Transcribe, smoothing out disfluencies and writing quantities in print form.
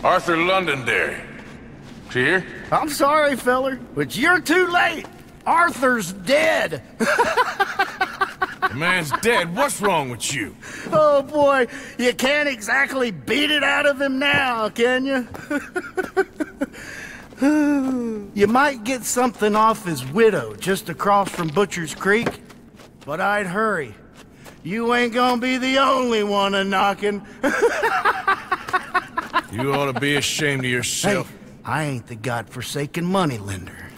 Arthur Londonderry. She here? I'm sorry, feller, but you're too late. Arthur's dead. The man's dead. What's wrong with you? Oh, boy. You can't exactly beat it out of him now, can you? You might get something off his widow just across from Butcher's Creek, but I'd hurry. You ain't gonna be the only one a-knocking. You ought to be ashamed of yourself. Hey, I ain't the godforsaken moneylender.